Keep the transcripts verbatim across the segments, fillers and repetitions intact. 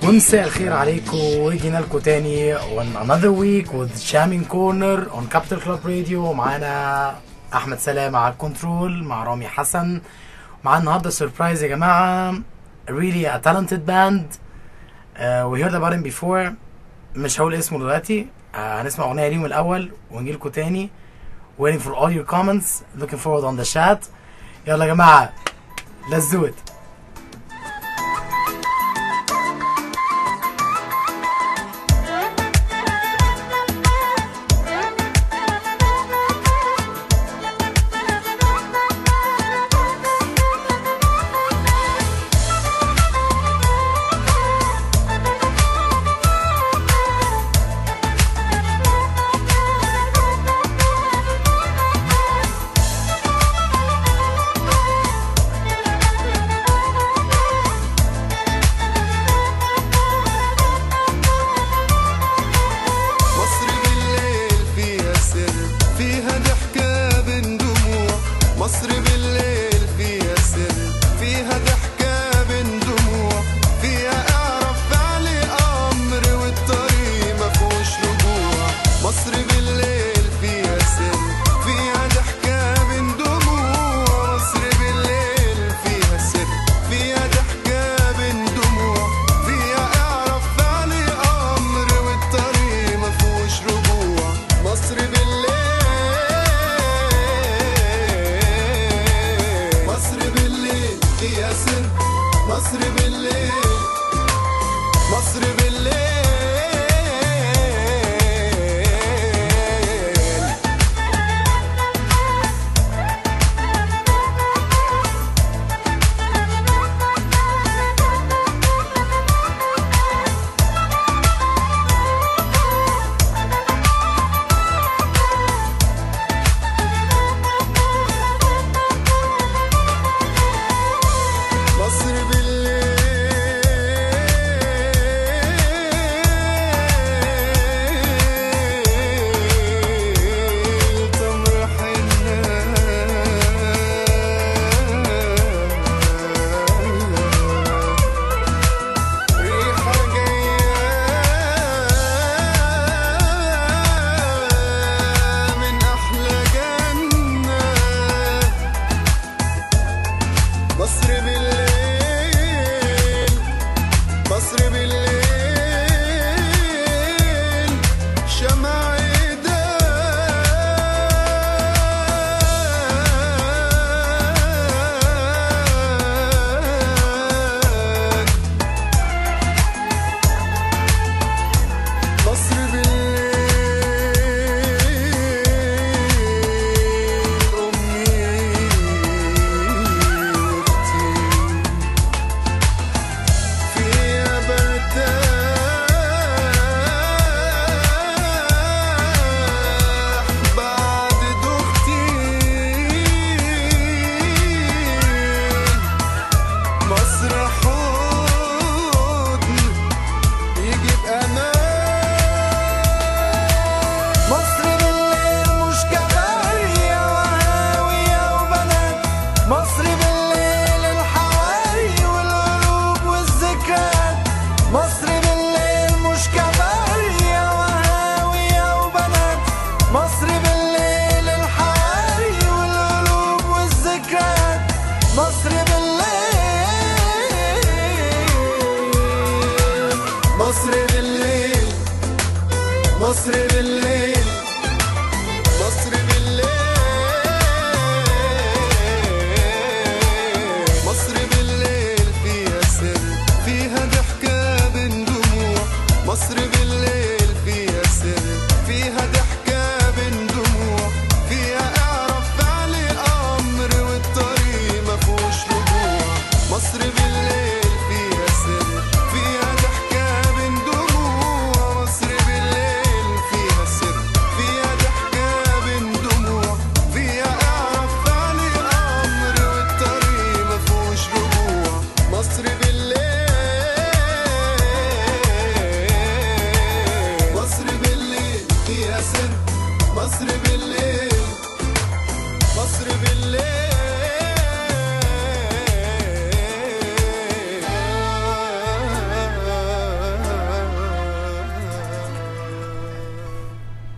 مساء الخير عليكم، وجينا لكم تاني on another week with Jamming Corner on Capital Club Radio. ومعانا احمد سلام على الكنترول مع رامي حسن. معانا النهارده سربرايز يا جماعه، really a talented band. uh, we heard about him before. مش هقول اسمه دلوقتي. uh, هنسمع اغنيه ليهم الاول ونجي لكم تاني. waiting for all your comments, looking forward on the chat. يلا يا جماعه let's do it.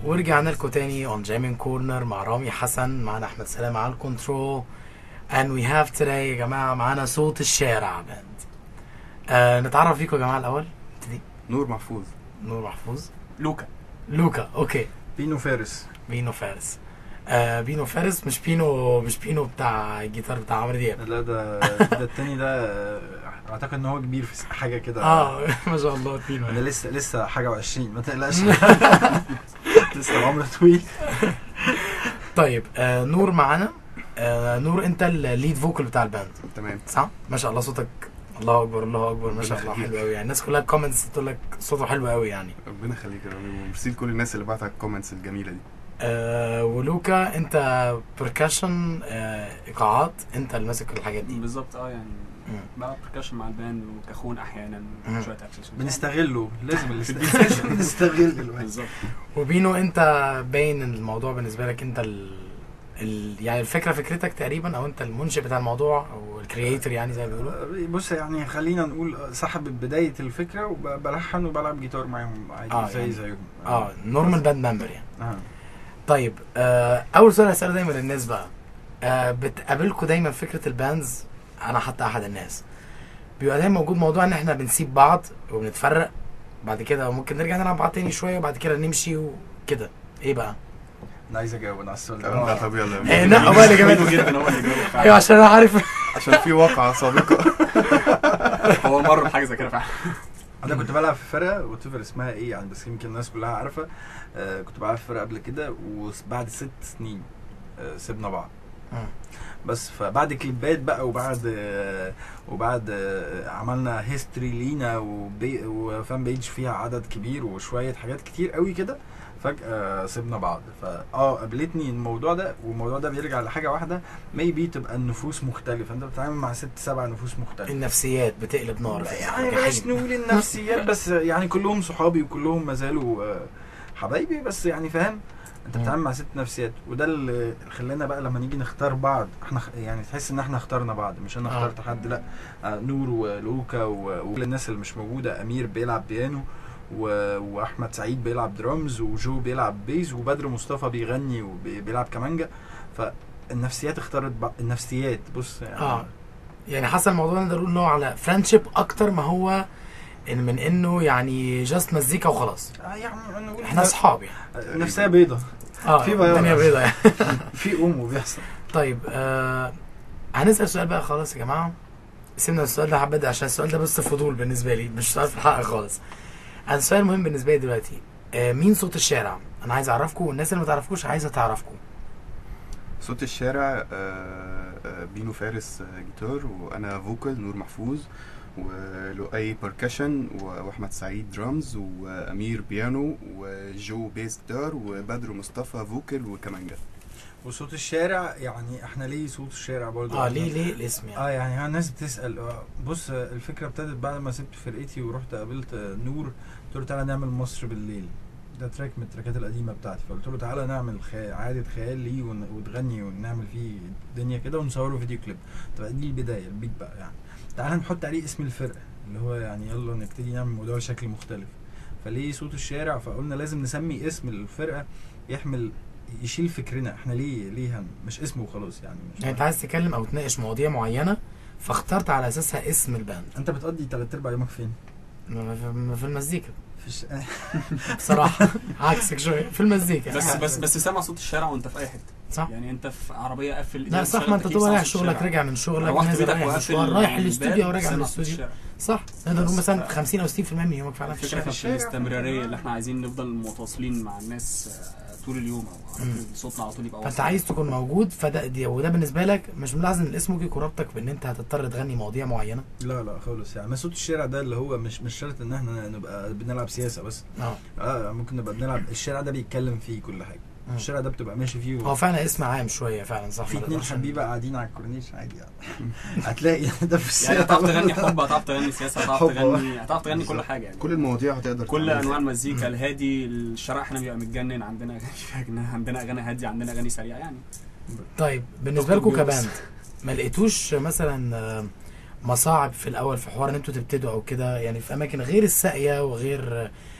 ورجعنا لكم تاني on Jamming Corner مع رامي حسن، معانا احمد سلام على الكنترول. and we have today يا جماعه معانا صوت الشارع باند. آه نتعرف فيكم يا جماعه الاول. ابتدي. نور محفوظ. نور محفوظ. لوكا. لوكا اوكي. بينو فارس. بينو فارس. آه بينو فارس مش بينو مش بينو بتاع الجيتار بتاع عمرو دياب. لا ده ده التاني ده اعتقد ان هو كبير في حاجه كده. اه ما شاء الله بينو. انا لسه لسه حاجه وعشرين ما تقلقش. لسه العمر طويل. طيب آه نور معانا. آه نور انت الليد فوكال بتاع الباند تمام صح؟ ما شاء الله صوتك الله اكبر الله اكبر ما شاء الله حلو قوي يعني. الناس كلها كومنتس تقول لك صوته حلو قوي يعني. ربنا يخليك يا رامي، وميرسي لكل الناس اللي بعتت الكومنتس الجميله دي. آه ولوكا انت بركاشن آه ايقاعات، انت اللي ماسك الحاجات دي بالظبط. اه يعني بقى بركاشن مع الباند وكاخون احيانا شويه اكسسوارز بنستغله، لازم الاستغلال نستغل الوقت بالظبط. وبينو انت باين الموضوع بالنسبه لك انت ال... ال... يعني الفكره فكرتك تقريبا، او انت المنشئ بتاع الموضوع او الكرييتور يعني زي ما بيقولوا. بص يعني خلينا نقول صاحب بدايه الفكره وبلحن وبلعب جيتار معاهم عادي. آه زي يعني. زيهم اه نورمال باند ممبر يعني. اه طيب آه اول سؤال هسأله دايما للناس بقى، آه بتقابلكوا دايما فكره الباندز؟ انا حتى احد الناس بيبقى دايما موجود موضوع ان احنا بنسيب بعض وبنتفرق، بعد كده ممكن نرجع نلعب بعض تاني شويه وبعد كده نمشي وكده. ايه بقى؟ انا عايز اجاوب انا على السؤال ده. لا طب يلا. ايه لا هو اللي جابته جدا هو اللي جاوب. ايوه عشان انا عارف عشان في واقعه سابقه. هو مر بحاجه زي كده فعلا. انا كنت بلعب في فرقه وتفر اسمها ايه يعني، بس يمكن الناس كلها عارفه. آه كنت بلعب في فرقه قبل كده وبعد ست سنين آه سيبنا بعض. بس فبعد كليبات بقى وبعد آه وبعد آه عملنا هيستوري لينا وبي وفان بيج فيها عدد كبير وشويه حاجات كتير قوي كده، فجاه سيبنا بعض. فاه قابلتني الموضوع ده، والموضوع ده بيرجع لحاجه واحده، ميبي تبقى النفوس مختلفه، انت بتتعامل مع ست سبع نفوس مختلفه. النفسيات بتقلب نار يعني بلاش نقول النفسيات بس يعني كلهم صحابي وكلهم ما زالوا حبايبي، بس يعني فاهم انت بتتعامل مع ست نفسيات. وده اللي خلانا بقى لما نيجي نختار بعض احنا يعني تحس ان احنا اخترنا بعض، مش انا اخترت حد. لا نور ولوكا وكل الناس اللي مش موجوده، امير بيلعب بيانو واحمد سعيد بيلعب درامز وجو بيلعب بيز وبدر مصطفى بيغني وبيلعب كمانجا. فالنفسيات اختارت بعض. النفسيات بص يعني اه يعني حصل الموضوع نقدر نقول انه على فريندشيب اكتر ما هو إن من انه يعني جاست مزيكا وخلاص. اه يعني نقول احنا اصحاب يعني. نفسية بيضة. اه في الدنيا بيضة يعني. في ام وبيحصل. طيب آه هنسأل سؤال بقى خلاص يا جماعة. سيبنا السؤال ده حبدا عشان السؤال ده بس فضول بالنسبة لي، مش سؤال في الحق خالص. انا السؤال المهم بالنسبة لي دلوقتي، آه مين صوت الشارع؟ انا عايز اعرفكم والناس اللي ما تعرفكوش عايزة تعرفكم. صوت الشارع آه بينو فارس جيتار، وانا فوكال نور محفوظ، ولؤي بركشن، واحمد سعيد درامز، وامير بيانو، وجو بيس جيتار، وبدر مصطفى فوكال وكمانجا. وصوت الشارع يعني احنا ليه صوت الشارع برضه؟ اه ليه ليه الاسم يعني؟ اه يعني الناس بتسال. آه بص الفكره ابتدت بعد ما سبت فرقتي ورحت قابلت نور، قلت له تعالى نعمل مصر بالليل، ده تراك من التراكات القديمه بتاعتي. فقلت له تعالى نعمل خي... عاده خيال ليه وتغني ونعمل فيه دنيا كده ونصوره فيديو كليب. تبقى دي البدايه البيت بقى يعني. تعالى نحط عليه اسم الفرقه اللي هو يعني يلا نبتدي نعمل الموضوع بشكل مختلف. فليه صوت الشارع؟ فقلنا لازم نسمي اسم الفرقه يحمل يشيل فكرنا احنا ليه ليه مش اسمه وخلاص يعني. مش يعني انت عايز تتكلم او تناقش مواضيع معينه فاخترت على اساسها اسم الباند. انت بتقضي ثلاث ارباع يومك فين؟ في المزيكا. في الش... بصراحه عكسك شويه في المزيكا. بس بس بس سامع صوت الشارع وانت في اي حته صح؟ يعني انت في عربيه قافل. لا صح، ما انت تبقى رايح شغلك راجع من شغلك نازل رايح مشوار رايح الاستوديو وراجع من الاستوديو صح. نقدر نقول مثلا خمسين او ستين في المية من يومك فعلا في الشارع. في الاستمراريه اللي احنا عايزين نفضل متواصلين مع الناس طول اليوم او صوتنا على طول يبقى فانت عايز تكون موجود. فده دي وده بالنسبه لك مش ملاحظ ان الاسم ممكن يكون ربطك بان انت هتضطر تغني مواضيع معينه؟ لا لا خالص يعني. ما صوت الشارع ده اللي هو مش مش شرط ان احنا نبقى بنلعب سياسه بس. اه اه ممكن نبقى بنلعب. الشارع ده بيتكلم فيه كل حاجه. م. الشارع ده بتبقى ماشي فيه و... هو فعلا اسم عام شويه فعلا صح. في اتنين حبيبه قاعدين على الكورنيش عادي يعني. هتلاقي ده في السياسه يعني هتعرف تغني حب، هتعرف تغني سياسه، هتعرف تغني هتعرف تغني كل حاجه يعني. كل المواضيع هتقدر كل انواع المزيكا. الهادي الشارع احنا بيبقى متجنن، عندنا اغاني عندنا اغاني هاديه، عندنا اغاني سريعه يعني. طيب بالنسبه لكم كباند ما لقيتوش مثلا مصاعب في الاول في حوار ان انتوا تبتدوا او كده يعني في اماكن غير الساقيه وغير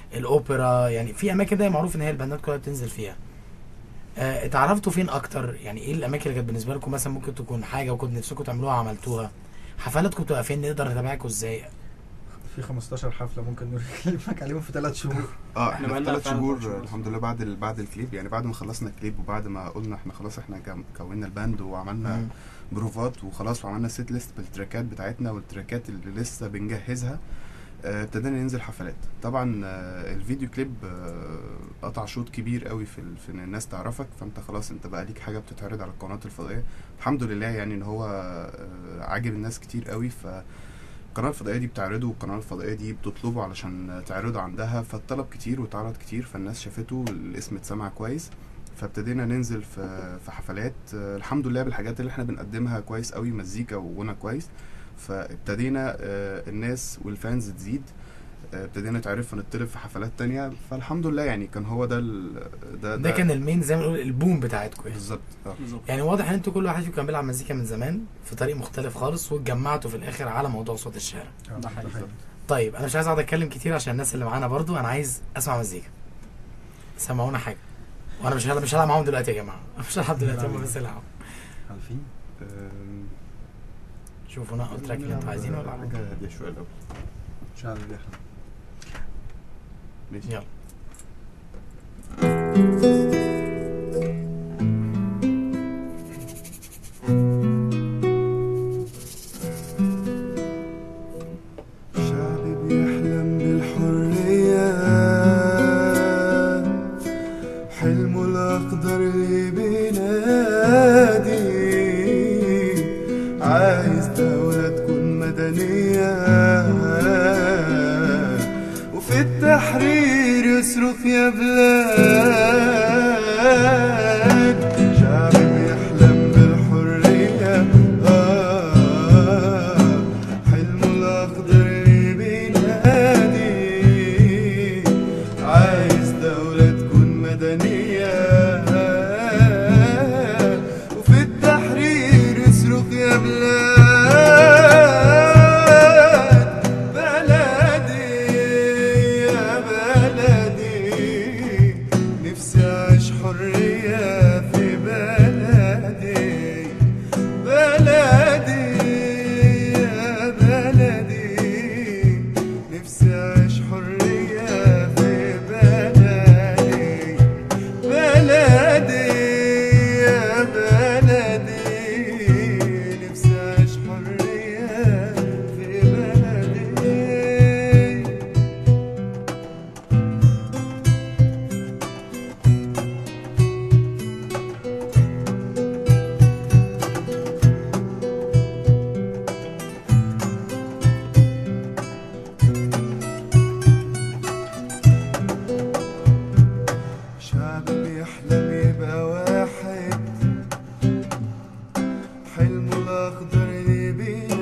الاوبرا، يعني في اماكن ده معروف ان هي الباندات كلها بتنزل فيها. آه، اتعرفتوا فين اكتر؟ يعني ايه الاماكن اللي كانت بالنسبه لكم مثلا ممكن تكون حاجه وكنت نفسكم تعملوها عملتوها؟ حفلاتكم بتبقى فين؟ نقدر نتابعكم ازاي؟ في خمستاشر حفله ممكن نكلمك عليهم في ثلاث شهور. اه إحنا احنا في بقالنا ثلاث فعلا شهور تلات شهور. الحمد لله بعد ال... بعد الكليب، يعني بعد ما خلصنا الكليب وبعد ما قلنا احنا خلاص احنا كم- كونا الباند وعملنا مم. بروفات وخلاص وعملنا سيت ليست بالتراكات بتاعتنا والتراكات اللي لسه بنجهزها، آه، ابتدينا ننزل حفلات. طبعا آه، الفيديو كليب آه، قطع شوط كبير قوي في ال- في ان الناس تعرفك، فانت خلاص انت بقى ليك حاجه بتتعرض على القنوات الفضائيه. الحمد لله يعني ان هو آه، عاجب الناس كتير قوي، ف القناة الفضائية دي بتعرضه والقناة الفضائية دي بتطلبه علشان تعرضه عندها، فالطلب كتير واتعرض كتير، فالناس شافته، الاسم اتسمع كويس، فابتدينا ننزل في في حفلات. آه، الحمد لله بالحاجات اللي احنا بنقدمها كويس قوي، مزيكا وغنى كويس، فابتدينا آه، الناس والفانز تزيد، آه، ابتدينا نتعرف ونطلب في حفلات تانية، فالحمد لله يعني كان هو ده ال- ده ده كان المين زي ما نقول البوم بتاعتكم يعني. بالظبط. اه بالظبط. يعني واضح ان انتوا كل واحد فيكم كان بيلعب مزيكا من زمان في طريق مختلف خالص، واتجمعتوا في الاخر على موضوع صوت الشارع. ده حقيقي. طيب انا مش عايز اقعد اتكلم كتير عشان الناس اللي معانا برضو، انا عايز اسمع مزيكا، سمعونا حاجه. وانا مش هلعب مش هلعب معاهم دلوقتي يا جماعه، مش هلعب دلوقتي، هم بس يلعبوا. عارفين آم، شوفوا انا التراك اللي انتوا عايزينه ولا حاجة هادية شوية الأول. مش عارف ليه احنا ماشي. يلا. شعب بيحلم بالحرية، حلمه الأخضر اللي بينادي، عايز دولة تكون مدنية، وفي التحرير يصرخ يا بلاد. شعب بيحلم بالحرية، آه حلمه الأخضر اللي بينادي، عايز دولة تكون مدنية، وفي التحرير يصرخ يا بلاد. بلدي يا بلدي، نفسي أعيش حرية في بلدي. بلدي يا بلدي، نفسي أعيش حرية في بلدي. بلدي يا بلدي، نفسي أعيش حرية في بلدي. شعب بيحلم يبقى واحد، حلمه الأخضر اللي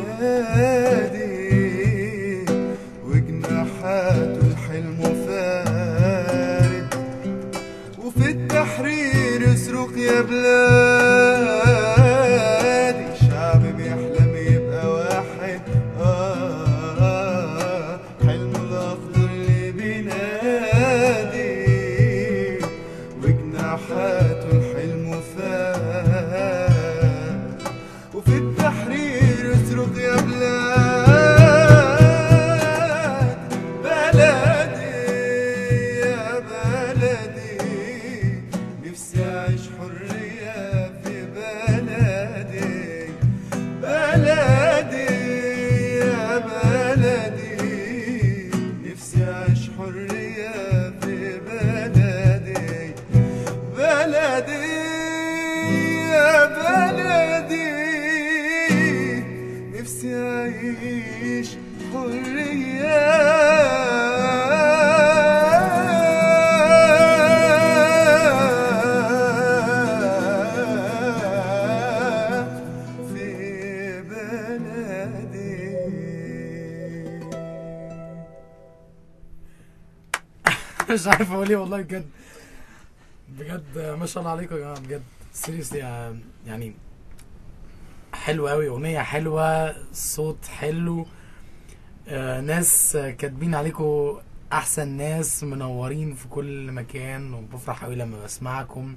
بينادي، وجناحاته الحلم فارد، وفي التحرير يصرخ يا بلادي. شعب بيحلم يبقى واحد، آه حلمه الأخضر اللي بينادي، وجناحاته الحلم فات، وفي التحرير يصرخ يا بلاد. بلدي يا بلدي، نفسي أعيش حرية في بلدي. بلدي يا بلدي، نفسي أعيش حرية في بلدي. بلدي يا بلدي، نفسي أعيش حرية في بلدي. مش عارف اقول ايه والله، بجد بجد ما شاء الله عليكم يا جماعه، بجد سيريسلي يعني حلوه قوي، اغنيه حلوه، صوت حلو، آه ناس كاتبين عليكم احسن ناس، منورين في كل مكان، وبفرح قوي لما بسمعكم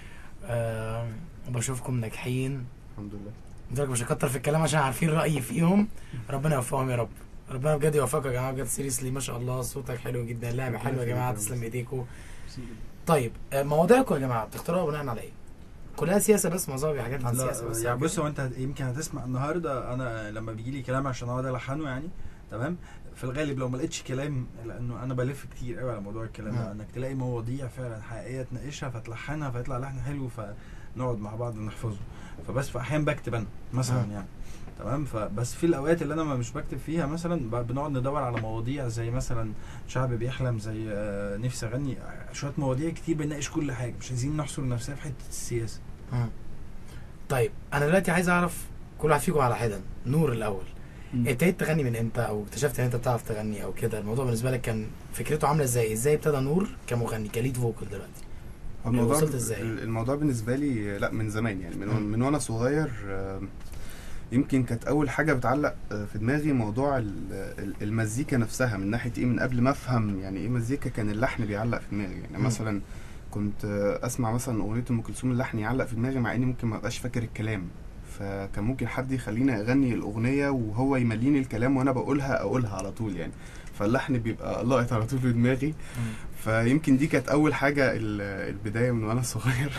أه وبشوفكم ناجحين الحمد لله. لذلك مش هكتر في الكلام عشان عارفين رأيي فيهم. ربنا يوفقهم يا رب. ربنا بجد يوفقك يا جماعه، بجد سيريسلي ما شاء الله صوتك حلو جدا، لعبه حلوه يا جماعه، تسلم ايديكم. طيب مواضيعكم يا جماعه بتختاروها بناء على ايه؟ كلها سياسه بس، معظمها حاجات عن سياسه بس يعني. بص هو انت يمكن هتسمع النهارده انا لما بيجي لي كلام عشان اقعد الحنه يعني تمام، في الغالب لو ما لقيتش كلام، لانه انا بلف كتير قوي على موضوع الكلام ده، انك تلاقي مواضيع فعلا حقيقيه تناقشها فتلحنها فيطلع لحن حلو فنقعد مع بعض نحفظه. فبس في احيان بكتب انا مثلا يعني تمام، فبس في الاوقات اللي انا ما مش بكتب فيها مثلا بنقعد ندور على مواضيع زي مثلا شعب بيحلم، زي نفسي اغني، شويه مواضيع كتير بنناقش كل حاجه، مش عايزين نحصر نفسنا في حته السياسه. مم. طيب انا دلوقتي عايز اعرف كل واحد فيكم على حدا. نور الاول، ابتديت تغني من امتى، او اكتشفت ان انت بتعرف تغني او كده؟ الموضوع بالنسبه لك كان فكرته عامله ازاي؟ ازاي ابتدى نور كمغني كليد فوكال دلوقتي؟ الموضوع وصلت ازاي؟ الموضوع بالنسبه لي لا من زمان يعني، من, مم. من وانا صغير. يمكن كانت اول حاجه بتعلق في دماغي موضوع المزيكا نفسها، من ناحيه ايه، من قبل ما افهم يعني ايه مزيكا كان اللحن بيعلق في دماغي يعني. مثلا كنت اسمع مثلا اغنيه ام كلثوم اللحن يعلق في دماغي مع اني ممكن ما ابقاش فاكر الكلام، فكان ممكن حد يخليني اغني الاغنيه وهو يمليني الكلام وانا بقولها اقولها على طول يعني، فاللحن بيبقى لاقط على طول في دماغي. فيمكن دي كانت اول حاجه البدايه من وانا صغير.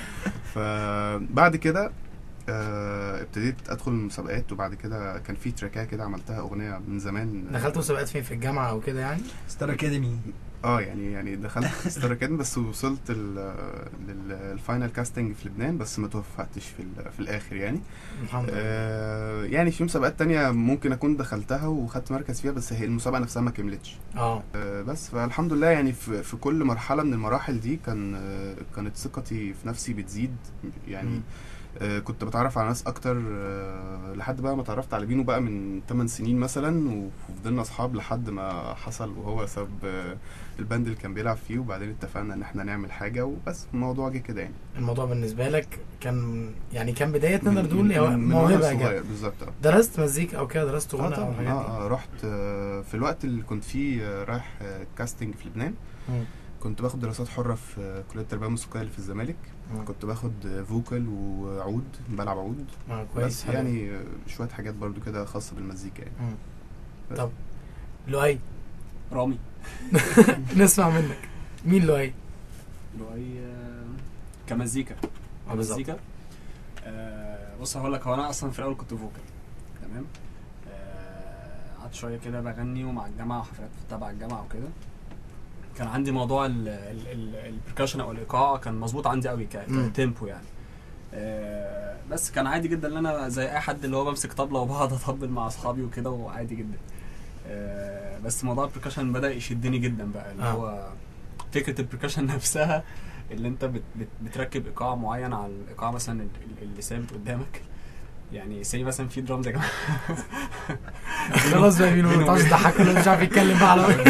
فبعد كده ابتديت ادخل المسابقات، وبعد كده كان في تراكات كده عملتها اغنيه من زمان. دخلت مسابقات فين، في الجامعه او كده يعني؟ ستار اكاديمي. اه يعني يعني دخلت ستار اكاديمي بس وصلت للفاينل كاستنج في لبنان، بس ما توفقتش في في الاخر يعني. الحمد لله. آه يعني في مسابقات تانية ممكن اكون دخلتها وخدت مركز فيها، بس هي المسابقه نفسها ما كملتش. اه بس فالحمد لله يعني في, في كل مرحله من المراحل دي كان كانت ثقتي في نفسي بتزيد يعني. م. آه كنت بتعرف على ناس اكتر، آه لحد بقى ما اتعرفت على بينو بقى من ثمان سنين مثلا، وفضلنا اصحاب لحد ما حصل وهو ساب آه الباند اللي كان بيلعب فيه، وبعدين اتفقنا ان احنا نعمل حاجه وبس. الموضوع جه كده يعني. الموضوع بالنسبه لك كان يعني كان بدايه نقدر نقول موهبه صغير بالظبط. درست مزيكا او كده، درست غنى او حاجات؟ اه اه رحت آه في الوقت اللي كنت فيه آه رايح آه كاستنج في لبنان. م. كنت باخد دراسات حره في كليه التربيه الموسيقيه اللي في الزمالك. م. كنت باخد فوكال وعود، بلعب عود. اه كويس يعني شويه حاجات برضو كده خاصه بالمزيكا يعني. طب لؤي؟ رامي. نسمع منك. مين لؤي؟ لؤي كمزيكا. كمزيكا آه بص هقول لك، هو انا اصلا في الاول كنت فوكال تمام. قعدت آه شويه كده بغني ومع الجامعه وحفلات تبع الجامعه وكده. كان عندي موضوع البركشن او الايقاع كان مظبوط عندي قوي كتيمبو يعني. آه بس كان عادي جدا ان انا زي اي حد اللي هو بمسك طبله وبقعد اطبل مع اصحابي وكده، وعادي جدا. آه بس موضوع البركشن بدا يشدني جدا بقى، اللي هو فكره البركشن نفسها، اللي انت بت بت بتركب ايقاع معين على الايقاع مثلا اللي ثابت قدامك يعني. زي مثلا في درامز يا جماعه خلاص بقى بينو ما تعرفش تضحك ولا مش عارف يتكلم بقى على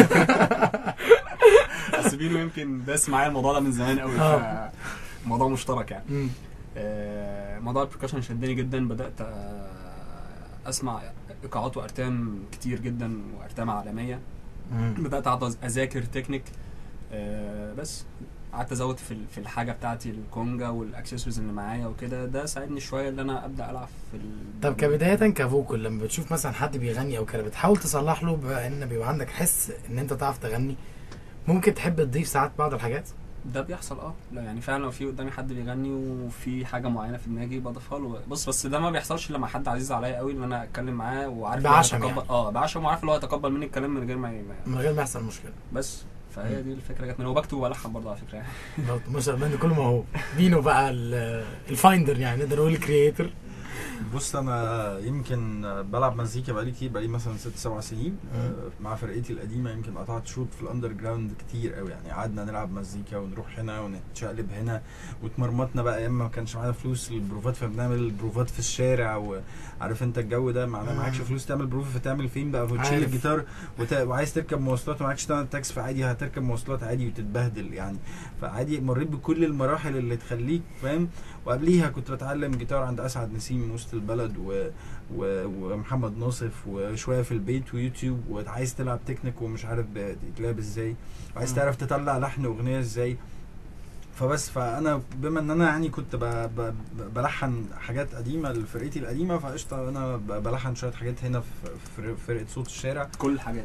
بس بينو يمكن داس معايا الموضوع ده من زمان قوي، فموضوع مشترك يعني. آه موضوع البركشن شدني جدا، بدات اسمع ايقاعات وارتام كتير جدا وارتام عالميه. بدات اقعد اذاكر تكنيك. آه بس قعدت ازود في في الحاجه بتاعتي الكونجا والاكسسوارز اللي معايا وكده، ده ساعدني شويه ان انا ابدا العب في ال... طب كبدايه كفوكال، لما بتشوف مثلا حد بيغني او كده بتحاول تصلح له بان بيبقى عندك حس ان انت تعرف تغني، ممكن تحب تضيف ساعات بعض الحاجات؟ ده بيحصل اه لا يعني فعلا، لو في قدامي حد بيغني وفي حاجه معينه في دماغي بضيفها له. بص بس ده ما بيحصلش لما حد عزيز عليا قوي ان انا اتكلم معاه وعارف بعشم يعني. اه بعشم وعارف اللي هو يتقبل مني الكلام من غير ما من غير ما يحصل مشكله. بس فهي دي الفكره جت مني، وبكتب والحن برضه على فكره يعني. ما شاء الله كل ما هو بينو بقى الفايندر يعني، نقدر نقول الكرييتور. بص انا يمكن بلعب مزيكا بقالي كتير، بقالي مثلا ست سبع سنين مع فرقتي القديمه. يمكن قطعت شوط في الاندر جراوند كتير قوي يعني، قعدنا نلعب مزيكا ونروح هنا ونتشقلب هنا واتمرمطنا بقى، ايام ما كانش معانا فلوس للبروفات فبنعمل بروفات في الشارع، وعارف انت الجو ده، معناه معكش فلوس تعمل بروف فتعمل فين بقى، وتشيل الجيتار وت... وعايز تركب مواصلات ومعكش تعمل تاكس، فعادي هتركب مواصلات عادي وتتبهدل يعني. فعادي مريت بكل المراحل اللي تخليك فاهم. وقبليها كنت بتعلم جيتار عند اسعد نسيم وسط وسط البلد و... و... ومحمد ناصف وشويه في البيت ويوتيوب، وعايز تلعب تكنيك ومش عارف بتلعب ازاي، وعايز تعرف تطلع لحن اغنيه ازاي. فبس فانا بما ان انا يعني كنت ب... ب... بلحن حاجات قديمه لفرقتي القديمه، فقشطه انا بلحن شويه حاجات هنا في فرقه صوت الشارع. كل الحاجات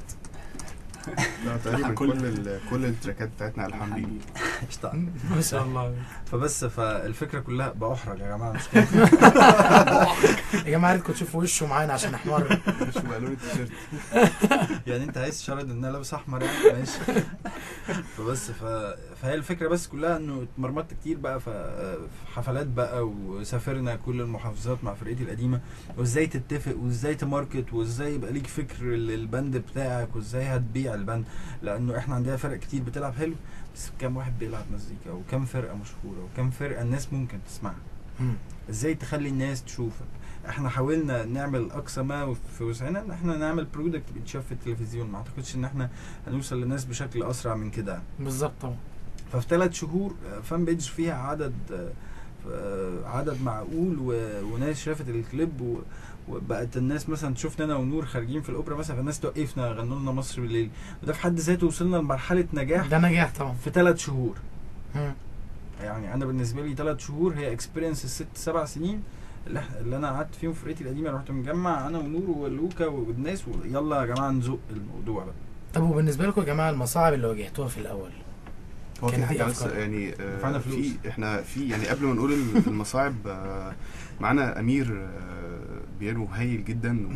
لا تقريبا كل ال كل التراكات بتاعتنا الحمد لله. قشطه ما شاء الله. فبس فالفكره كلها باحرج يا جماعه، مش كده يا جماعه عايزكم تشوفوا وشه معانا عشان احمر. مش بقالون التيشيرت يعني انت عايز تشرد ان انا لابس احمر يعني ماشي. فبس ف... فهي الفكره بس كلها انه اتمرمطت كتير بقى في حفلات بقى، وسافرنا كل المحافظات مع فرقتي القديمه، وازاي تتفق وازاي تماركت وازاي يبقى ليك فكر الباند بتاعك وازاي هتبيع الباند، لانه احنا عندنا فرق كتير بتلعب حلو بس كم واحد بيلعب مزيكا، وكم فرقه مشهوره وكم فرقه الناس ممكن تسمعها. ازاي تخلي الناس تشوفك. احنا حاولنا نعمل اقصى ما في وسعنا ان احنا نعمل برودكت بيتشاف في التلفزيون، ما اعتقدش ان احنا هنوصل للناس بشكل اسرع من كده بالظبط طبعا. ففي ثلاث شهور فان بيج فيها عدد عدد معقول وناس شافت الكليب، وبقت الناس مثلا تشوفنا انا ونور خارجين في الاوبرا مثلا، فالناس توقفنا غنوا لنا مصر بالليل، وده في حد ذاته وصلنا لمرحله نجاح. ده نجاح طبعا في ثلاث شهور. مم. يعني انا بالنسبه لي ثلاث شهور هي اكسبيرينس الست سبع سنين اللي, اللي انا قعدت فيهم في فرقتي القديمه. رحت مجمع انا ونور ولوكا والناس، ويلا يا جماعه نزق الموضوع بقى. طب وبالنسبه لكم يا جماعه المصاعب اللي واجهتوها في الاول؟ هو في حاجه بس يعني آه في احنا في يعني قبل ما نقول المصاعب آه معانا امير آه بيانو هايل جدا،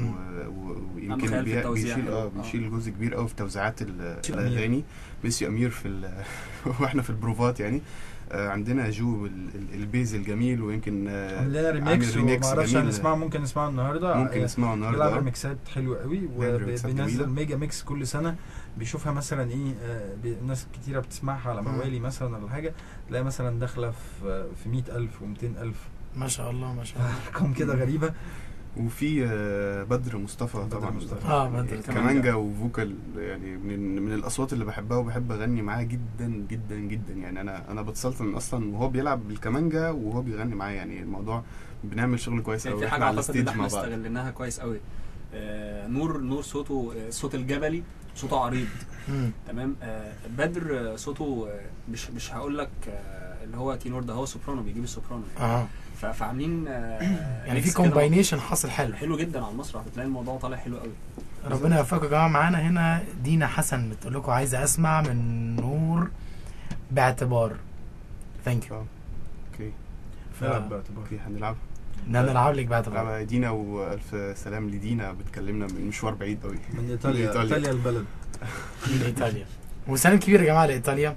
ويمكن بيشيل اه بيشيل جزء كبير قوي في توزيعات الاغاني. ميسي امير في واحنا في البروفات يعني آه عندنا جو البيز الجميل، ويمكن آه عندنا ريميكس وما اعرفش هنسمعه، ممكن نسمعه النهارده ممكن نسمعه النهارده بيلعب ريميكسات حلوه قوي، وبينزل ميجا ميكس كل سنه بيشوفها مثلا ايه آه ناس كتيره بتسمعها على موالي مثلا ولا حاجه، تلاقي مثلا داخله في في مية ألف ومئتين ألف ما شاء الله ما شاء الله، ارقام كده غريبه. وفي بدر مصطفى طبعا مصطفى. اه بدر كمانجا وفوكال، يعني من من الاصوات اللي بحبها وبحب اغني معاه جدا جدا جدا. يعني انا انا بتسلطن اصلا وهو بيلعب بالكمانجا وهو بيغني معايا، يعني الموضوع بنعمل شغل كويس قوي احنا على الستيج مع بعض. استغلناها كويس قوي. آه نور نور صوته صوت الجبلي، صوته عريض تمام. آه بدر صوته مش مش هقول لك آه اللي هو تينور، ده هو سوبرانو بيجيب السوبرانو يعني. اه فعاملين آه يعني في كومباينيشن حاصل حلو حلو جدا على المسرح، بتلاقي الموضوع طالع حلو قوي. ربنا يوفقكم يا جماعه. معانا هنا دينا حسن بتقول لكم عايزه اسمع من نور باعتبار. ثانك يو. اوكي نلعب باعتبار. اوكي هنلعب نلعب لك باعتبار. دينا والف سلام لدينا، بتكلمنا من مشوار بعيد قوي من ايطاليا. ايطاليا, إيطاليا البلد من ايطاليا. وسلام كبير يا جماعه لايطاليا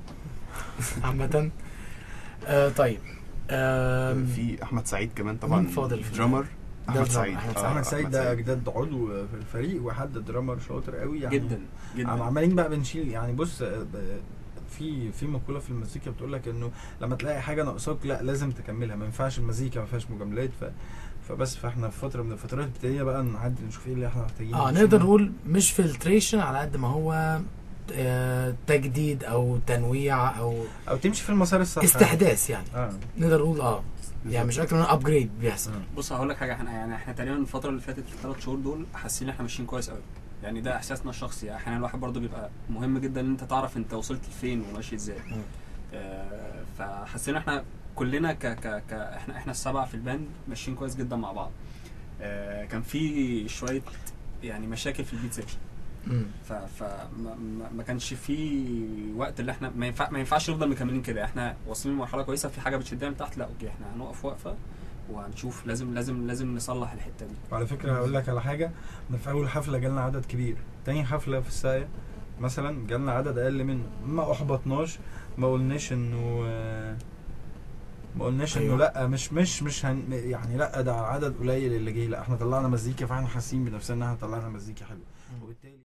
عامه. آه طيب آه في احمد سعيد كمان طبعا فاضل درامر. احمد سعيد احمد سعيد ده اجداد عضو في الفريق وحد درامر شاطر قوي يعني جدا جدا. عمالين بقى بنشيل يعني. بص في في مقوله في المزيكا بتقول لك انه لما تلاقي حاجه ناقصاك لا لازم تكملها، ما ينفعش المزيكا ما فيهاش مجاملات. ف فبس فاحنا في فتره من الفترات ابتدينا بقى نعدي نشوف ايه اللي احنا محتاجينه. اه نقدر نقول مش فلتريشن على قد ما هو آه تجديد او تنويع او او تمشي في المسار الصح، استحداث يعني. اه نقدر نقول اه يعني مش اكتر من ابجريد بيحصل. بص هقول لك حاجه، احنا يعني احنا تقريبا الفتره اللي فاتت في الثلاث شهور دول حاسين احنا ماشيين كويس قوي يعني. ده احساسنا الشخصي. احيانا الواحد برضو بيبقى مهم جدا ان انت تعرف انت وصلت لفين وماشي ازاي. آه فحسينا احنا كلنا ك ك ك احنا احنا السبعه في الباند ماشيين كويس جدا مع بعض. آه كان في شويه يعني مشاكل في البيت سيكشن، ف ف ما كانش في وقت اللي احنا ما ينفع ما ينفعش نفضل مكملين كده. احنا واصلين لمرحله كويسه، في حاجه بتشدنا من تحت، لا اوكي احنا هنقف وقفه وهنشوف لازم لازم لازم نصلح الحته دي. وعلى فكره هقول لك على حاجه، ان في اول حفله جالنا عدد كبير، تاني حفله في الساقيه مثلا جالنا عدد اقل منه، ما احبطناش، ما قلناش انه ما قلناش انه لا مش مش مش هن يعني لا ده عدد قليل اللي جاي، لا احنا طلعنا مزيكا، فاحنا حاسين بنفسنا ان احنا طلعنا مزيكا حلوه، وبالتالي